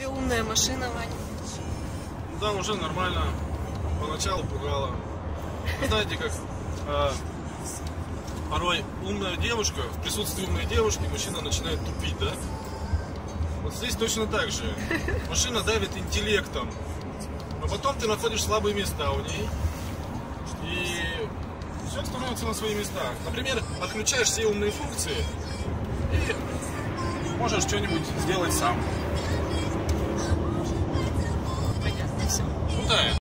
принципе, умная машина, Ваня. Да, уже нормально. Поначалу пугала. Знаете, как порой умная девушка, в присутствии умной девушки мужчина начинает тупить, да? Вот здесь точно так же. Машина давит интеллектом, но потом ты находишь слабые места у ней, и все становится на свои места. Например, отключаешь все умные функции и можешь что-нибудь сделать сам. Понятно, все. Ну да.